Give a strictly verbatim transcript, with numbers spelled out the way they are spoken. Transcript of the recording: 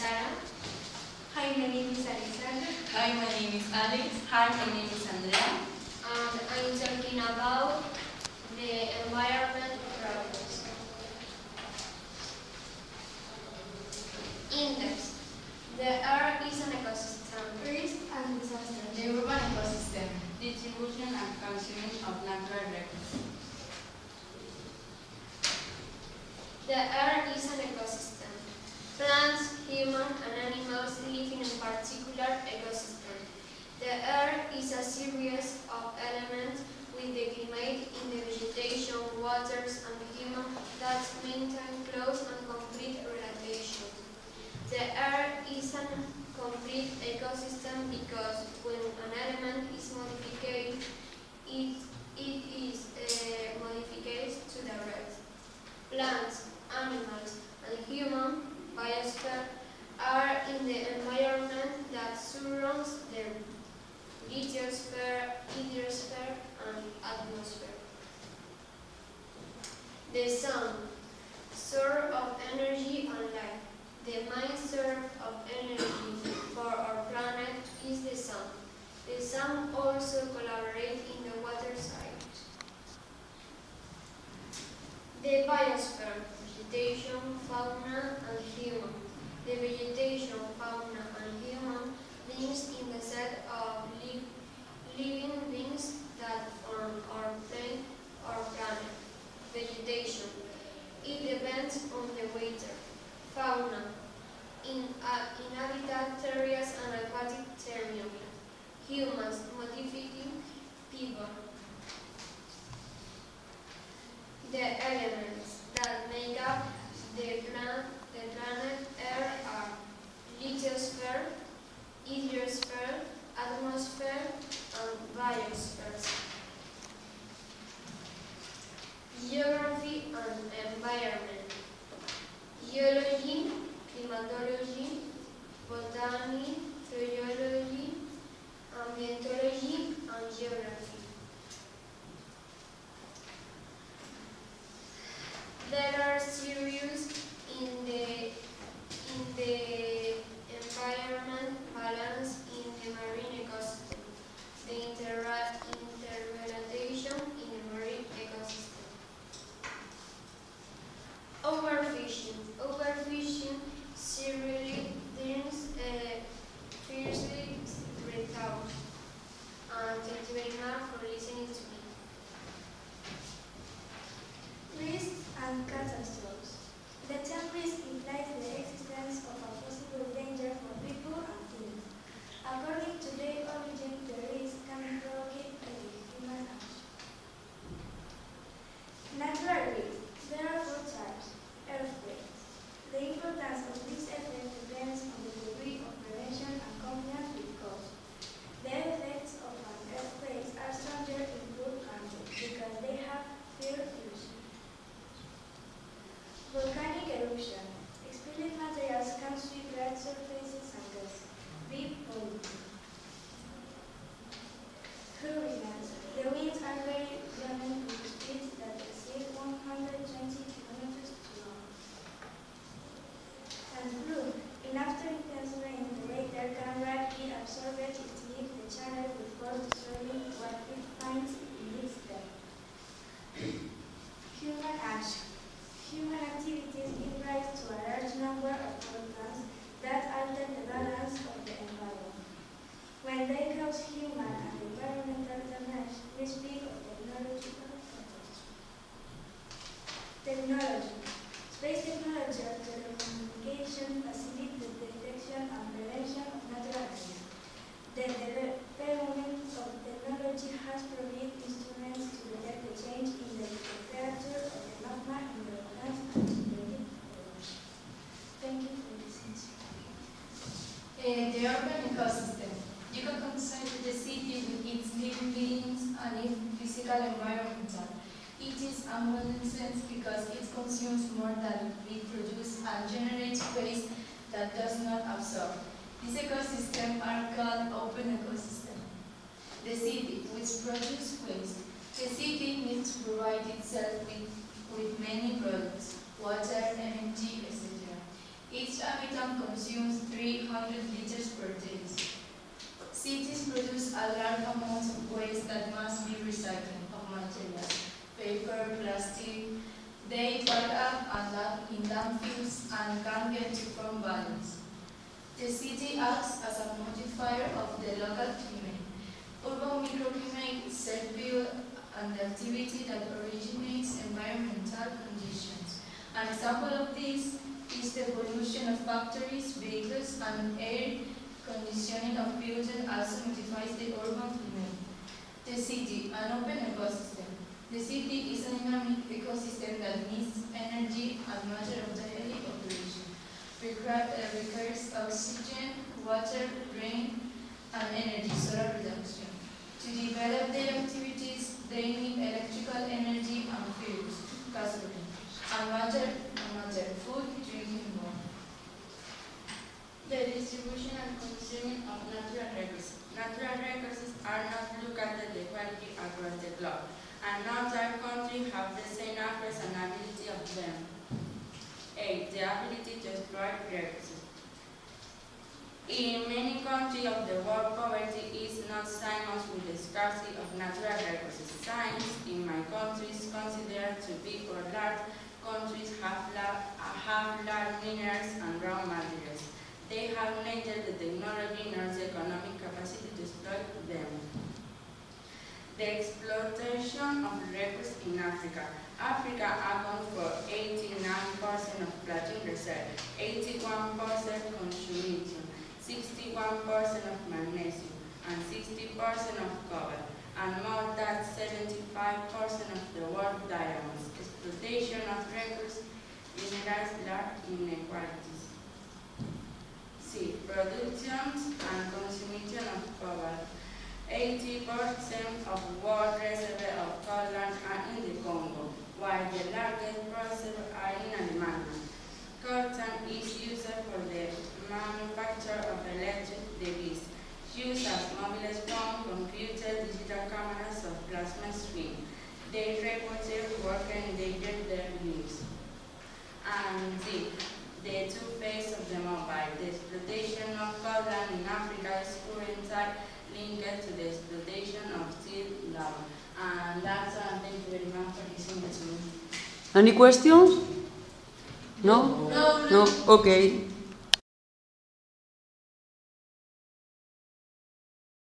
Sarah. Hi, my name is Alexander. Hi, my name is Alex. Hi, my name is Andrea. And I'm talking about the environment problems. Index. The earth is an ecosystem. Risk and disaster. The urban ecosystem. Distribution and consuming of natural resources. The earth is an ecosystem. Plants, humans, and animals live in a particular ecosystem. The earth is a series of elements with the climate in the vegetation, waters, and human that maintain close and complete relation. The earth is a complete ecosystem because when an element is modified, it, it is uh, modified to the rest. Plants, animals, and human biosphere are in the environment that surrounds the lithosphere, hydrosphere, and atmosphere. The sun, source of energy and life. The main source of energy for our planet is the sun. The sun also collaborates in the water cycle. The biosphere, vegetation, fauna, and human. The vegetation, fauna, and human beings in the set of li living beings that form our planet, our planet. Vegetation. It depends on the weather. Fauna. In uh, inhabited areas and aquatic terrain. Humans modifying people. The elements that make up the planet, the planet Earth are lithosphere, hydrosphere, atmosphere, and biosphere. Geography and environment. Geology, climatology, botany, zoology, ambientology, and geography. There are series in the in the environment balance in the marine ecosystem. The inter interrelation in the marine ecosystem. Overfishing. Overfishing seriously brings uh, fiercely without. And thank you very much for listening to me. Risks and catastrophes. The term risk implies the existence of a possible danger for people and things. According to their origin, the risk can be provoked by the human action. Natural risk. There are four types. Earthquakes. The importance of this effect depends on the degree of prevention and compliance with cause. The effects of an earthquake are stronger in poor countries because they have fewer erosion. Volcanic eruption. Expelled materials can sweep large surfaces and gas. Be polluted. Hurricanes. The winds are very violent with speeds that exceed one hundred twenty kilometers per hour. And flood. In after intense rain, the water can rapidly absorb it to leave the channel before destroying what it finds in its depth. Human action. Human activities give rise to a large number of problems that alter the balance of the environment. When they cause human and environmental damage, we speak of technological catastrophe. Technology. Space technology or telecommunication facilitates the detection and prevention of natural hazards. The development of technology has provided instruments to detect the change in the temperature of the magma in the volcanoes and to predict erosion. Thank you for listening. Uh, the urban ecosystem. You can consider the city with its living beings and its physical environment. It is a nuisance because it consumes more than it produces and generates waste that does not absorb. These ecosystems are called open ecosystems. The city, which produces waste. The city needs to provide itself with, with many products, water, energy, et cetera. Each habitant consumes three hundred liters per day. Cities produce a large amount of waste that must be recycled of materials, paper, plastic. They pile up and land in landfills and can get to form balance. The city acts as a modifier of the local climate. Urban microclimate is self-built and the activity that originates environmental conditions. An example of this is the pollution of factories, vehicles, and air conditioning of buildings also modifies the urban climate. The city, an open ecosystem. The city is an dynamic ecosystem that needs energy as matter of daily operation. Require, uh, requires oxygen, water, rain, and energy, solar production. To develop their activities, they need electrical energy and fuels, gasoline, and water, and water, food, drinking water. The distribution and consuming of natural resources. Natural resources are not looked at the quality across the globe, and not all countries have the same access and ability of them. eight. The ability to exploit resources. In many countries of the world, poverty is not synonymous with the scarcity of natural resources. Science in my country is considered to be for large countries have, have large minerals and raw materials. They have neither the technology nor the economic capacity to exploit them. The exploitation of resources in Africa. Africa accounts for eighty-nine percent of platinum reserve, eighty-one percent consumption, sixty-one percent of magnesium, and sixty percent of copper, and more than seventy-five percent of the world diamonds. Exploitation of resources minerals large inequalities. C. Production and consumption of cobalt. eighty percent of world reserves of cobalt are in the Congo, while the largest reserves are in Elena. Coltan is used for the manufacture of electric devices, used as mobile phones, computers, digital cameras, or plasma screen. They require work and they get their use. And D. The two phases of the mobile. The exploitation of cobalt in Africa is currently linked to the exploitation of steel lava. And that's all. Thank you very much for listening to me. Any questions? No? No, No? Okay.